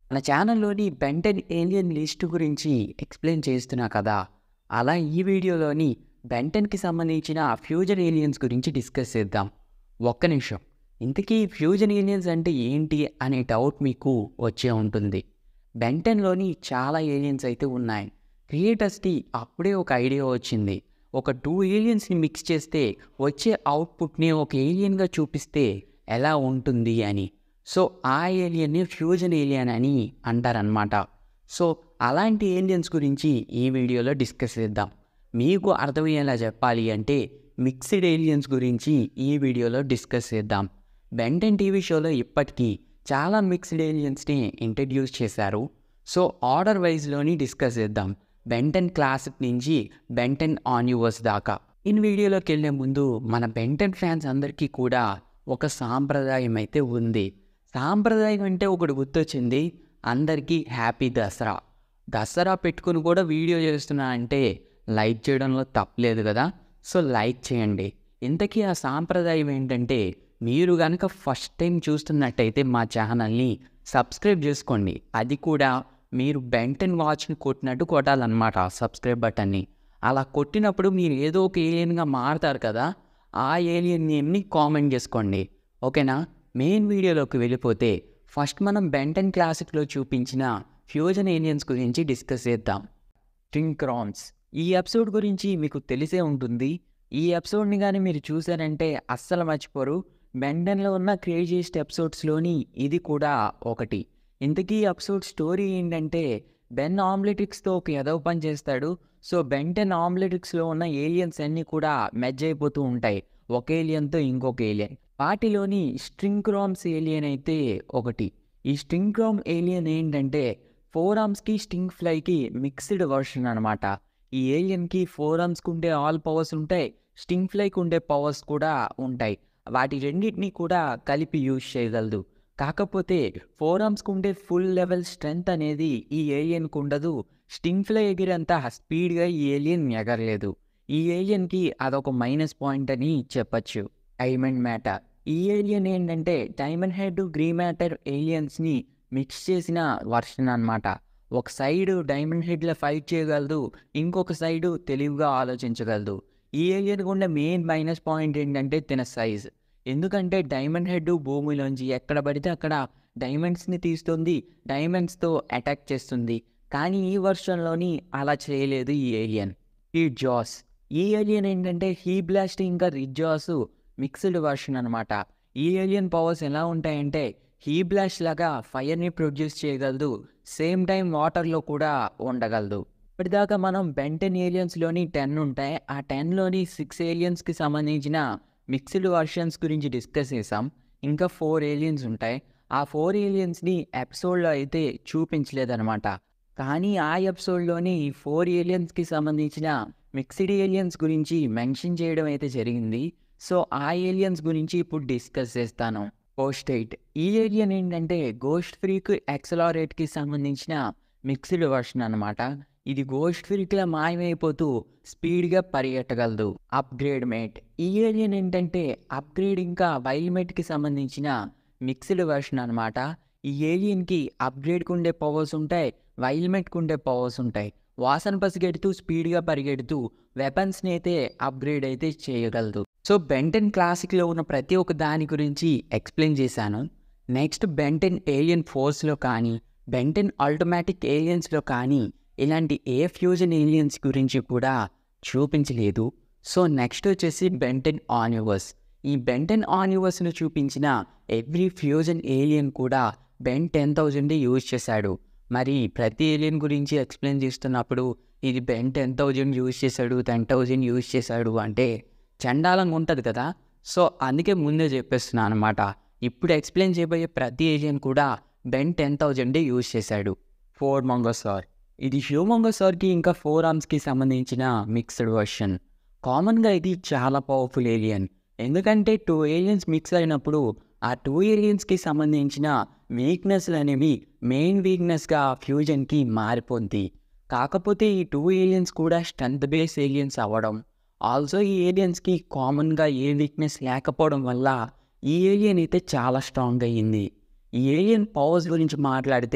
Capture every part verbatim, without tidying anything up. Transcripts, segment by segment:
మన ఛానల్లోని Ben Ten alien list గురించి ఎక్స్ప్లెయిన్ చేస్తున్నా కదా, అలా ఈ వీడియోలోని బెంటెన్కి సంబంధించిన ఫ్యూజన్ ఏలియన్స్ గురించి డిస్కస్ చేద్దాం. ఒక్క నిమిషం. ఇంతకీ ఫ్యూజన్ ఏలియన్స్ అంటే ఏంటి అనే డౌట్ మీకు వచ్చే ఉంటుంది. బెంటెన్లోని చాలా ఏలియన్స్ అయితే ఉన్నాయి. క్రియేటర్స్కి అప్పుడే ఒక ఐడియా వచ్చింది. ఒక టూ ఏలియన్స్ని మిక్స్ చేస్తే వచ్చే అవుట్పుట్ని ఒక ఏలియన్గా చూపిస్తే ఎలా ఉంటుంది అని. సో ఆ ఏలియన్ని ఫ్యూజన్ ఏలియన్ అని అంటారనమాట. సో అలాంటి ఏలియన్స్ గురించి ఈ వీడియోలో డిస్కస్ చేద్దాం. మీకు అర్థమయ్యేలా చెప్పాలి అంటే మిక్స్డ్ ఏలియన్స్ గురించి ఈ వీడియోలో డిస్కస్ చేద్దాం. బెంటెన్ టీవీ షోలో ఇప్పటికీ చాలా మిక్స్డ్ ఏలియన్స్ని ఇంట్రడ్యూస్ చేశారు. సో ఆర్డర్ వైజ్లోని డిస్కస్ చేద్దాం, బెంటెన్ క్లాసిక్ నుంచి బెంటెన్ ఆన్యూవర్స్ దాకా. ఈ వీడియోలోకి వెళ్ళే ముందు మన బెంటెన్ ఫ్యాన్స్ అందరికీ కూడా ఒక సాంప్రదాయం అయితే ఉంది. సాంప్రదాయం అంటే ఒకటి గుర్తొచ్చింది, అందరికీ హ్యాపీ దసరా. దసరా పెట్టుకుని కూడా వీడియో చేస్తున్నా అంటే లైక్ చేయడంలో తప్పలేదు కదా. సో లైక్ చేయండి. ఇంతకీ ఆ సాంప్రదాయం ఏంటంటే, మీరు కనుక ఫస్ట్ టైం చూస్తున్నట్టయితే మా ఛానల్ని సబ్స్క్రైబ్ చేసుకోండి. అది కూడా మీరు బెంటెన్ వాచ్ని కొట్టినట్టు కొట్టాలన్నమాట సబ్స్క్రైబ్ బటన్ని. అలా కొట్టినప్పుడు మీరు ఏదో ఒక ఏలియన్గా మారుతారు కదా, ఆ ఏలియన్ నేమ్ని కామెంట్ చేసుకోండి. ఓకేనా? మెయిన్ వీడియోలోకి వెళ్ళిపోతే ఫస్ట్ మనం బెంటెన్ క్లాసిక్లో చూపించిన ఫ్యూజన్ ఏలియన్స్ గురించి డిస్కస్ చేద్దాం. స్టింక్రాన్స్. ఈ ఎపిసోడ్ గురించి మీకు తెలిసే ఉంటుంది. ఈ ఎపిసోడ్ని కానీ మీరు చూసారంటే అస్సలు మర్చిపోరు. బెంటెన్లో ఉన్న క్రేజియస్ట్ ఎపిసోడ్స్లోని ఇది కూడా ఒకటి. ఇంతకీ ఈ ఎపిసోడ్ స్టోరీ ఏంటంటే, బెన్ ఆమ్లెటిక్స్తో ఒక ఎదవ పని చేస్తాడు. సో బెంటెన్ ఆమ్లెటిక్స్లో ఉన్న ఏలియన్స్ అన్నీ కూడా మెర్జ్ అయిపోతూ ఉంటాయి, ఒక ఏలియన్తో ఇంకొక ఏలియన్. వాటిలోని స్టింక్రామ్స్ ఏలియన్ అయితే ఒకటి. ఈ స్టింక్రామ్ ఏలియన్ ఏంటంటే ఫోర్ ఆర్మ్స్కి స్టింక్ఫ్లైకి మిక్స్డ్ వర్షన్ అనమాట. ఈ ఏలియన్కి ఫోర్ ఆర్మ్స్కి ఉండే ఆల్ పవర్స్ ఉంటాయి, స్టింక్ఫ్లైకి ఉండే పవర్స్ కూడా ఉంటాయి. వాటి రెండింటినీ కూడా కలిపి యూజ్ చేయగలదు. కాకపోతే ఫోర్ ఆర్మ్స్కి ఉండే ఫుల్ లెవెల్ స్ట్రెంగ్త్ అనేది ఈ ఏలియన్కి ఉండదు. స్టింక్ఫ్లై ఎగిరంత స్పీడ్గా ఈ ఏలియన్ ఎగరలేదు. ఈ ఏలియన్కి అదొక మైనస్ పాయింట్ అని చెప్పచ్చు. Diamond matter. ఈ ఏలియన్ ఏంటంటే డైమండ్ హెడ్ గ్రీ మ్యాటర్ ఏలియన్స్ని మిక్స్ చేసిన వర్షన్ అనమాట. ఒక సైడ్ డైమండ్ హెడ్లో ఫైట్ చేయగలదు, ఇంకొక సైడు తెలివిగా ఆలోచించగలదు. ఈ ఏలియన్కి ఉన్న మెయిన్ మైనస్ పాయింట్ ఏంటంటే తన సైజ్. ఎందుకంటే డైమండ్ హెడ్ భూమిలోంచి ఎక్కడ పడితే అక్కడ డైమండ్స్ని తీస్తుంది, డైమండ్స్తో అటాక్ చేస్తుంది. కానీ ఈ వర్షన్లోని అలా చేయలేదు ఈ ఏలియన్. రిప్జాస్. ఈ ఏలియన్ ఏంటంటే హీబ్లాస్ట్ ఇంకా రిప్జాస్ మిక్స్డ్ వర్షన్ అనమాట. ఈ ఏలియన్ పవర్స్ ఎలా ఉంటాయంటే, హీబ్లాస్ట్ లాగా ఫైర్ని ప్రొడ్యూస్ చేయగలదు, సేమ్ టైం వాటర్లో కూడా ఉండగలదు. ఇప్పటిదాకా మనం బెంటెన్ ఏలియన్స్లోని టెన్ ఉంటాయి. ఆ టెన్లోని సిక్స్ ఏలియన్స్కి సంబంధించిన మిక్స్డ్ వర్షన్స్ గురించి డిస్కస్ చేసాం. ఇంకా ఫోర్ ఏలియన్స్ ఉంటాయి. ఆ ఫోర్ ఏలియన్స్ని ఎపిసోడ్లో అయితే చూపించలేదన్నమాట. కానీ ఆ ఎపిసోడ్లోని ఈ ఫోర్ ఏలియన్స్కి సంబంధించిన మిక్స్డ్ ఏలియన్స్ గురించి మెన్షన్ చేయడం అయితే జరిగింది. సో ఆ ఏలియన్స్ గురించి ఇప్పుడు డిస్కస్ చేస్తాను. Ghost eight. ఈ ఏలియన్ ఏంటంటే గోస్ట్ ఫ్రీక్ ఎక్సలారేట్కి సంబంధించిన మిక్స్డ్ వర్షన్ అనమాట. ఇది గోస్ట్ ఫ్రీక్లా మాయమైపోతూ స్పీడ్గా పరిగెట్టగలదు. Upgrade mate. ఈ ఏలియన్ ఏంటంటే అప్గ్రేడ్ ఇంకా వైల్డ్ మేట్కి సంబంధించిన మిక్స్డ్ వర్షన్ అనమాట. ఈ ఏలియన్కి అప్గ్రేడ్కి ఉండే పవర్స్ ఉంటాయి, వైల్డ్ మేట్కి ఉండే పవర్స్ ఉంటాయి. వాసన పసిగెడుతూ స్పీడ్గా పరిగెడుతూ వెపన్స్ని అయితే అప్గ్రేడ్ అయితే చేయగలదు. సో బెంటెన్ క్లాసిక్లో ఉన్న ప్రతి ఒక్క దాని గురించి ఎక్స్ప్లెయిన్ చేశాను. నెక్స్ట్ బెంటెన్ ఏలియన్ ఫోర్స్లో కానీ బెంటెన్ ఆటోమేటిక్ ఏలియన్స్లో కానీ ఇలాంటి ఏ ఫ్యూజన్ ఏలియన్స్ గురించి కూడా చూపించలేదు. సో నెక్స్ట్ వచ్చేసి బెంటెన్ ఆన్యూవర్స్. ఈ బెంటెన్ ఆన్యూవర్స్ను చూపించిన ఎవ్రీ ఫ్యూజన్ ఏలియన్ కూడా బెన్ టెన్ థౌజండ్ యూజ్ చేశాడు. మరి ప్రతి ఏలియన్ గురించి ఎక్స్ప్లెయిన్ చేస్తున్నప్పుడు ఇది బెన్ టెన్ థౌజండ్ యూజ్ చేశాడు, టెన్ థౌజండ్ యూజ్ చేశాడు అంటే చండాలంగా ఉంటుంది కదా. సో అందుకే ముందే చెప్పేస్తున్నాను అనమాట. ఇప్పుడు ఎక్స్ప్లెయిన్ చేయబోయే ప్రతి ఏలియన్ కూడా బెన్ టెన్ థౌజండే యూజ్ చేశాడు. ఫోర్ మంగోసార్. ఇది హ్యూమంగోసార్కి ఇంకా ఫోర్ ఆర్మ్స్కి సంబంధించిన మిక్స్డ్ వర్షన్. కామన్గా ఇది చాలా పవర్ఫుల్ ఏలియన్. ఎందుకంటే టూ ఏలియన్స్ మిక్స్ అయినప్పుడు ఆ టూ ఏలియన్స్కి సంబంధించిన వీక్నెస్లు అనేవి మెయిన్ వీక్నెస్గా ఫ్యూజన్కి మారిపోద్ది. కాకపోతే ఈ టూ ఏలియన్స్ కూడా స్ట్రెంత్ బేస్ ఏలియన్స్ అవ్వడం, ఆల్సో ఈ ఏలియన్స్కి కామన్గా ఏ వీక్నెస్ లేకపోవడం వల్ల ఈ ఏలియన్ అయితే చాలా స్ట్రాంగ్ అయ్యింది. ఈ ఏలియన్ పవర్స్ గురించి మాట్లాడితే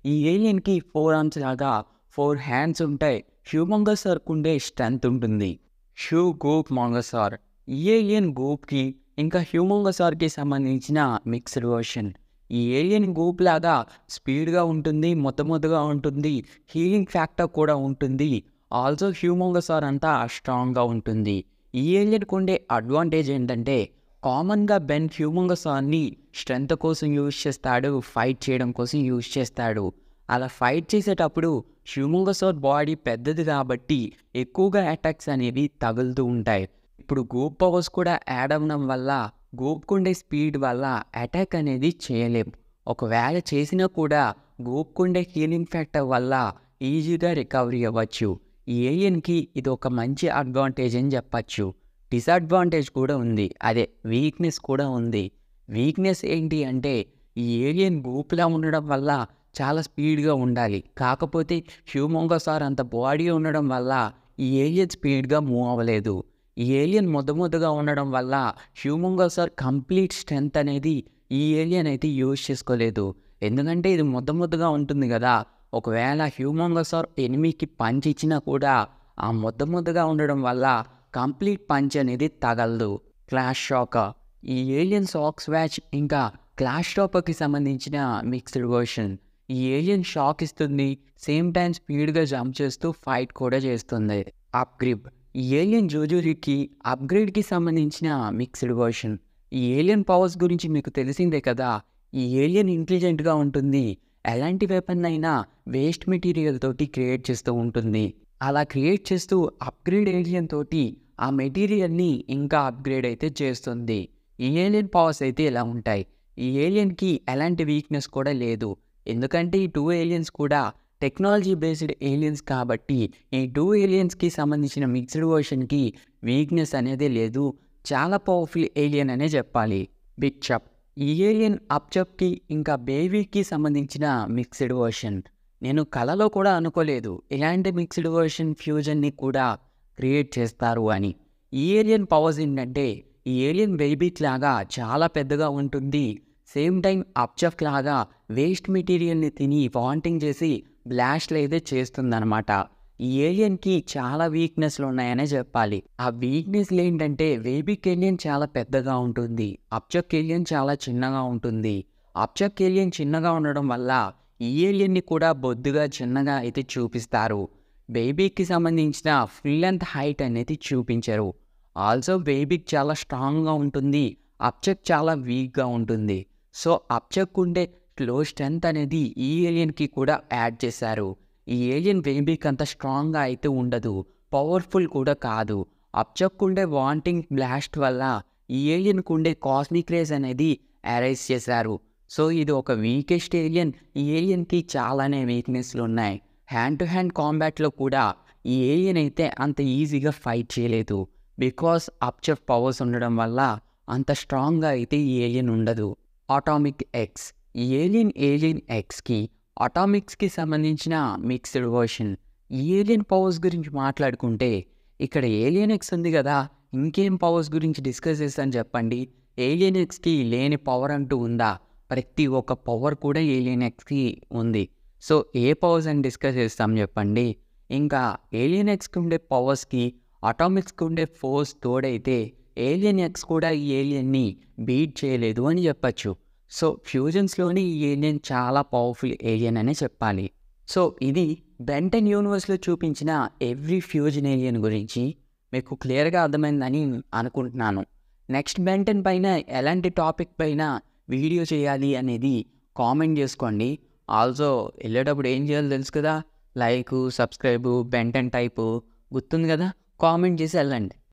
ఈ ఏలియన్కి ఫోర్ ఆర్మ్స్ లాగా ఫోర్ హ్యాండ్స్ ఉంటాయి. హ్యూమంగసార్కు ఉండే స్ట్రెంత్ ఉంటుంది. హ్యూ గోప్ మాంగసార్ ఈ ఏలియన్ గోప్కి ఇంకా హ్యూమంగసార్కి సంబంధించిన మిక్స్డ్ వర్షన్. ఈ ఏలియన్ గోప్ లాగా స్పీడ్గా ఉంటుంది, మొత్తమొదగా ఉంటుంది, హీలింగ్ ఫ్యాక్టర్ కూడా ఉంటుంది. ఆల్సో హ్యూమంగసార్ అంతా స్ట్రాంగ్గా ఉంటుంది. ఈ ఏలియన్కి ఉండే అడ్వాంటేజ్ ఏంటంటే కామన్గా బెన్ హ్యూమంగసార్ని స్ట్రెంత్ కోసం యూజ్ చేస్తాడు, ఫైట్ చేయడం కోసం యూజ్ చేస్తాడు. అలా ఫైట్ చేసేటప్పుడు హ్యూమంగసార్ బాడీ పెద్దది కాబట్టి ఎక్కువగా అటాక్స్ అనేవి తగులుతూ ఉంటాయి. ఇప్పుడు గోప్ పవర్స్ కూడా యాడ్ అవ్వడం వల్ల గోప్కుండే స్పీడ్ వల్ల అటాక్ అనేది చేయలేం. ఒకవేళ చేసినా కూడా గోప్కుండే హీలింగ్ ఫ్యాక్టర్ వల్ల ఈజీగా రికవరీ అవ్వచ్చు. ఈ ఏలియన్కి ఇది ఒక మంచి అడ్వాంటేజ్ అని చెప్పచ్చు. డిసడ్వాంటేజ్ కూడా ఉంది, అదే వీక్నెస్ కూడా ఉంది. వీక్నెస్ ఏంటి అంటే ఈ ఏలియన్ గోప్లా ఉండడం వల్ల చాలా స్పీడ్గా ఉండాలి. కాకపోతే హ్యూమంగసార్ అంత బాడీ ఉండడం వల్ల ఈ ఏలియన్ స్పీడ్గా మూవ్ అవ్వలేదు. ఈ ఏలియన్ మొద మొదగా ఉండడం వల్ల హ్యూమంగసార్ కంప్లీట్ స్ట్రెంత్ అనేది ఈ ఏలియన్ అయితే యూజ్ చేసుకోలేదు. ఎందుకంటే ఇది మొద మొదగా ఉంటుంది కదా. ఒకవేళ హ్యూమంగసార్ ఎనిమికి పంచ్ ఇచ్చినా కూడా ఆ మొద మొదగా ఉండడం వల్ల కంప్లీట్ పంచ్ అనేది తగలదు. క్లాష్ షాకర్ ఈ ఏలియన్ సాక్స్ వ్యాచ్ ఇంకా క్లాష్ షాకర్కి సంబంధించిన మిక్స్డ్ వర్షన్. ఈ ఏలియన్ షాక్ ఇస్తుంది, సేమ్ టైం స్పీడ్గా జంప్ చేస్తూ ఫైట్ కూడా చేస్తుంది. అప్గ్రిడ్ ఈ ఏలియన్ జోజోరికి అప్గ్రేడ్కి సంబంధించిన మిక్స్డ్ వర్షన్. ఈ ఏలియన్ పవర్స్ గురించి మీకు తెలిసిందే కదా. ఈ ఏలియన్ ఇంటెలిజెంట్గా ఉంటుంది, ఎలాంటి వెపన్ అయినా వేస్ట్ మెటీరియల్ తోటి క్రియేట్ చేస్తూ ఉంటుంది. అలా క్రియేట్ చేస్తూ అప్గ్రేడ్ ఏలియన్ తోటి ఆ మెటీరియల్ని ఇంకా అప్గ్రేడ్ అయితే చేస్తుంది. ఈ ఏలియన్ పవర్స్ అయితే ఇలా ఉంటాయి. ఈ ఏలియన్కి ఎలాంటి వీక్నెస్ కూడా లేదు, ఎందుకంటే ఈ టూ ఏలియన్స్ కూడా టెక్నాలజీ బేస్డ్ ఏలియన్స్ కాబట్టి ఈ టూ ఏలియన్స్కి సంబంధించిన మిక్స్డ్ వర్షన్కి వీక్నెస్ అనేది లేదు. చాలా పవర్ఫుల్ ఏలియన్ అనే చెప్పాలి. బిగ్ చప్ ఈ ఏలియన్ అప్చప్కి ఇంకా బేబీకి సంబంధించిన మిక్స్డ్ వర్షన్. నేను కలలో కూడా అనుకోలేదు ఇలాంటి మిక్స్డ్ వర్షన్ ఫ్యూజన్ని కూడా క్రియేట్ చేస్తారు అని. ఈ ఏలియన్ పవర్స్ ఏంటంటే ఈ ఏలియన్ బేబీక్ లాగా చాలా పెద్దగా ఉంటుంది, సేమ్ టైం అప్చఫ్ లాగా వేస్ట్ మెటీరియల్ని తిని వాంటింగ్ చేసి బ్లాస్ట్లు అయితే చేస్తుందన్నమాట. ఈ ఏలియన్కి చాలా వీక్నెస్లు ఉన్నాయనే చెప్పాలి. ఆ వీక్నెస్లు ఏంటంటే బేబీక్ ఏలియన్ చాలా పెద్దగా ఉంటుంది, అప్చక్ ఏలియన్ చాలా చిన్నగా ఉంటుంది. అప్చక్ ఏలియన్ చిన్నగా ఉండడం వల్ల ఈ ఏలియన్ని కూడా బొద్దుగా చిన్నగా అయితే చూపిస్తారు. బేబీకి సంబంధించిన ఫుల్ లెంత్ హైట్ అనేది చూపించరు. ఆల్సో బేబీకి చాలా స్ట్రాంగ్గా ఉంటుంది, అప్చక్ చాలా వీక్గా ఉంటుంది. సో అప్చక్ ఉండే స్లో స్ట్రెంత్ అనేది ఈ ఏలియన్కి కూడా యాడ్ చేశారు. ఈ ఏలియన్ బేబీకి అంత స్ట్రాంగ్గా అయితే ఉండదు, పవర్ఫుల్ కూడా కాదు. అప్చక్ ఉండే వాంటింగ్ బ్లాస్ట్ వల్ల ఈ ఏలియన్కు ఉండే కాస్మిక్ రేస్ అనేది అరైజ్ చేశారు. సో ఇది ఒక వీకెస్ట్ ఏలియన్. ఈ ఏలియన్కి చాలానే వీక్నెస్లు ఉన్నాయి. హ్యాండ్ టు హ్యాండ్ కాంబాట్లో కూడా ఈ ఏలియన్ అయితే అంత ఈజీగా ఫైట్ చేయలేదు, బికాస్ అప్చఫ్ పవర్స్ ఉండడం వల్ల అంత స్ట్రాంగ్గా అయితే ఈ ఏలియన్ ఉండదు. అటామిక్ ఎక్స్ ఈ ఏలియన్ ఏలియన్ ఎక్స్కి అటామిక్స్కి సంబంధించిన మిక్స్డ్ వర్షన్. ఈ ఏలియన్ పవర్స్ గురించి మాట్లాడుకుంటే ఇక్కడ ఏలియన్ ఎక్స్ ఉంది కదా, ఇంకేం పవర్స్ గురించి డిస్కస్ చేస్తాను చెప్పండి. ఏలియన్ ఎక్స్కి లేని పవర్ అంటూ ఉందా? ప్రతి ఒక్క పవర్ కూడా ఏలియన్ ఎక్స్కి ఉంది. సో ఏ పవర్స్ అని డిస్కస్ చేస్తాం చెప్పండి. ఇంకా ఏలియన్ ఎక్స్కి ఉండే పవర్స్కి అటామిక్స్కి ఉండే ఫోర్స్ తోడైతే ఏలియన్ ఎక్స్ కూడా ఈ ఏలియన్ని బీట్ చేయలేదు అని చెప్పచ్చు. సో ఫ్యూజన్స్లోని ఈ ఏలియన్ చాలా పవర్ఫుల్ ఏలియన్ అనే చెప్పాలి. సో ఇది బెన్ టెన్ యూనివర్స్లో చూపించిన ఎవ్రీ ఫ్యూజన్ ఏలియన్ గురించి మీకు క్లియర్గా అర్థమైందని అనుకుంటున్నాను. నెక్స్ట్ బెన్ టెన్ పైన ఎలాంటి టాపిక్ పైన వీడియో చేయాలి అనేది కామెంట్ చేసుకోండి. ఆల్సో వెళ్ళేటప్పుడు ఏం చేయాలో తెలుసు కదా, like, subscribe, Ben ten type గుర్తుంది కదా, కామెంట్ చేసి వెళ్ళండి.